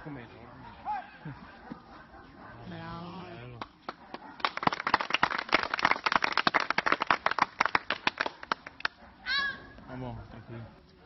come Bravo. Vamos, tranquilo.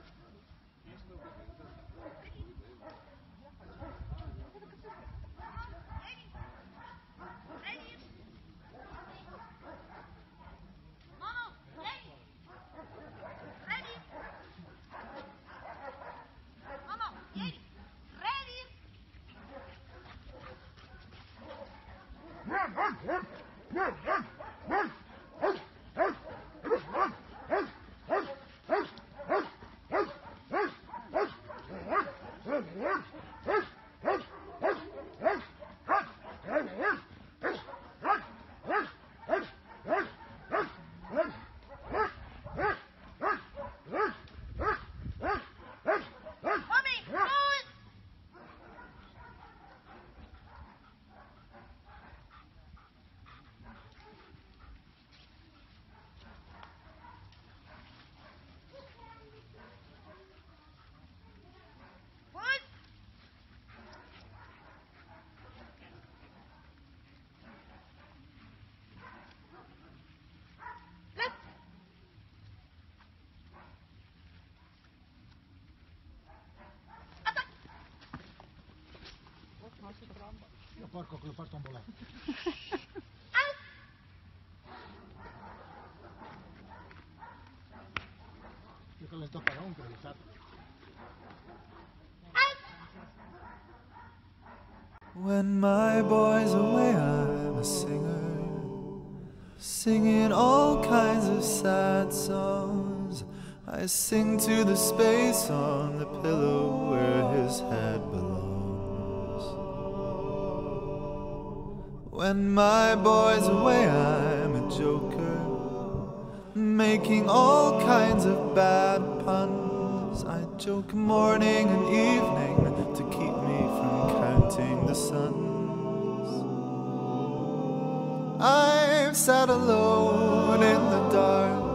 Io porco che lo porto a volare. Io che lo tocca un che lo sa. When my boy's away, I'm a singer, singing all kinds of sad songs. I sing to the space on the pillow where his head belongs. When my boy's away, I'm a joker, making all kinds of bad puns. I joke morning and evening to keep me from counting the suns. I've sat alone in the dark,